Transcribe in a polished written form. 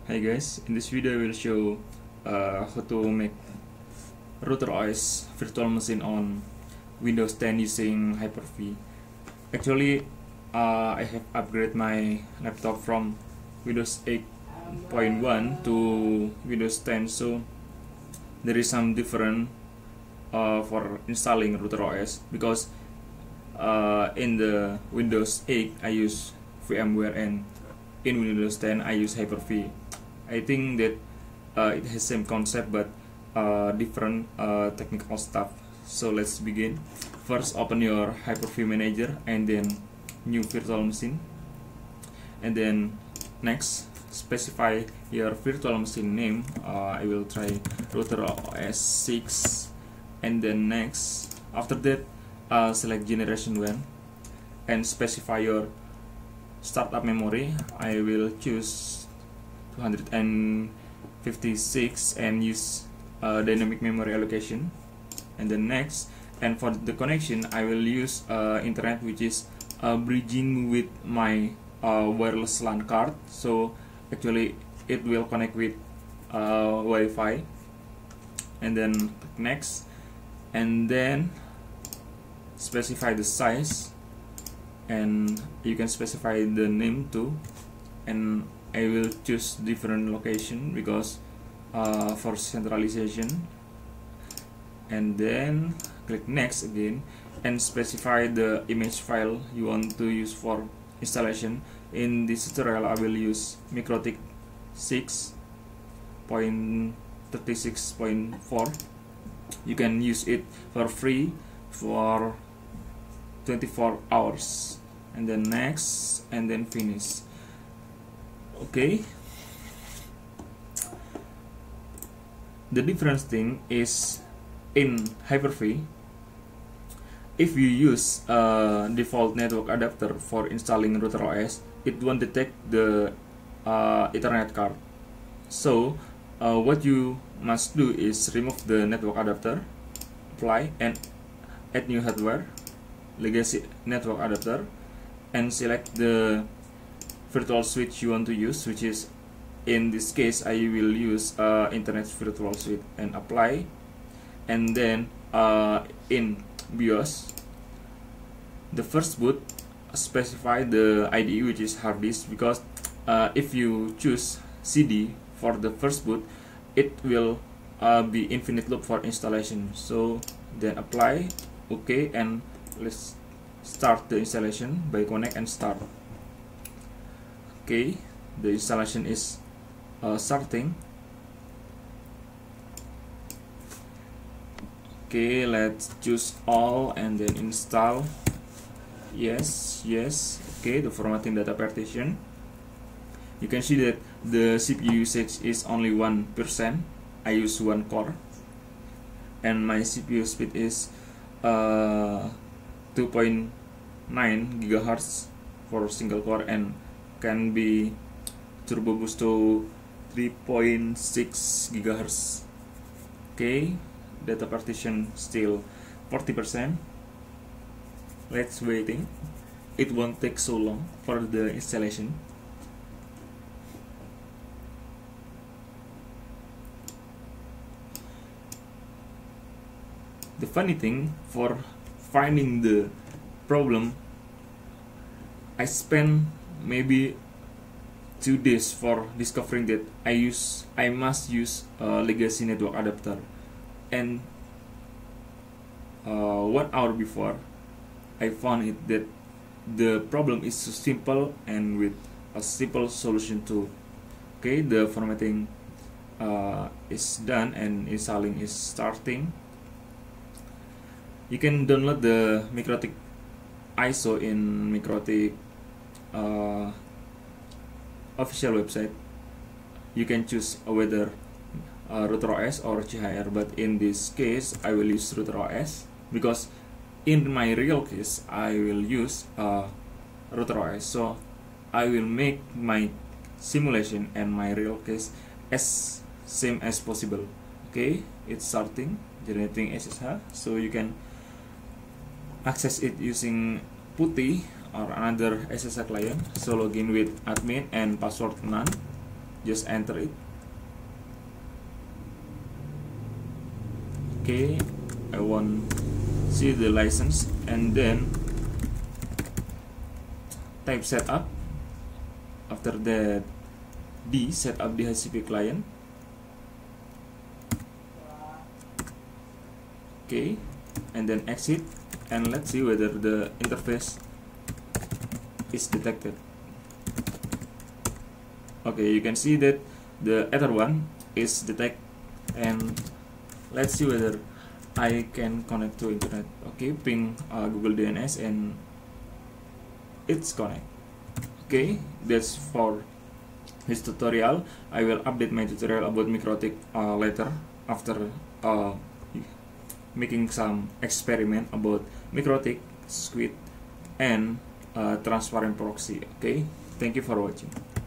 Hi guys, in this video I will show how to make RouterOS virtual machine on Windows 10 using Hyper-V. Actually, I have upgraded my laptop from Windows 8.1 to Windows 10, so there is some different for installing RouterOS, because in the Windows 8 I use VMware and in Windows 10 I use Hyper-V. I think that it has same concept but different technical stuff. So let's begin. First, open your Hyper-V Manager and then new virtual machine, and then next specify your virtual machine name. I will try RouterOS 6, and then next after that select generation 1 and specify your startup memory. I will choose 256 and use dynamic memory allocation, and then next. And for the connection I will use internet, which is bridging with my wireless LAN card, so actually it will connect with Wi-Fi. And then click next, and then specify the size, and you can specify the name too, and I will choose different location because for centralization. And then click next again and specify the image file you want to use for installation. In this tutorial I will use MikroTik 6.36.4. you can use it for free for 24 hours, and then next, and then finish. Okay, the difference thing is in Hyper-V, if you use a default network adapter for installing RouterOS, it won't detect the Ethernet card. So what you must do is remove the network adapter, apply, and add new hardware, legacy network adapter, and select the virtual switch you want to use, which is, in this case I will use internet virtual switch, and apply. And then in BIOS, the first boot, specify the IDE, which is hard disk, because if you choose CD for the first boot, it will be infinite loop for installation. So then apply, okay, and let's start the installation by connect and start. Okay, the installation is starting. Okay, let's choose all and then install. Yes. Okay, the formatting data partition. You can see that the CPU usage is only 1%. I use 1 core, and my CPU speed is 2.9 GHz for single core, and can be turbo boost to 3.6 GHz. Okay, data partition still 40%. Let's waiting. It won't take so long for the installation. The funny thing, for finding the problem, I spent maybe 2 days for discovering that I must use a legacy network adapter, and 1 hour before I found it that the problem is so simple and with a simple solution too. Okay, the formatting is done and installing is starting. You can download the MikroTik ISO in MikroTik official website. You can choose whether RouterOS or CHR, but in this case I will use RouterOS, because in my real case I will use RouterOS. So I will make my simulation and my real case as same as possible. Okay, it's starting, generating SSH, so you can access it using PuTTY or another SSH client. So login with admin and password none. just enter it. Okay, I want see the license, and then type setup. After that, set up DHCP client. Okay, and then exit, and let's see whether the interface is detected. Okay, you can see that the Ether1 is detected, and let's see whether I can connect to internet. Okay, ping Google DNS, and it's connect. Okay, that's for this tutorial. I will update my tutorial about MikroTik later, after making some experiment about MikroTik, Squid, and transparent proxy. Okay, thank you for watching.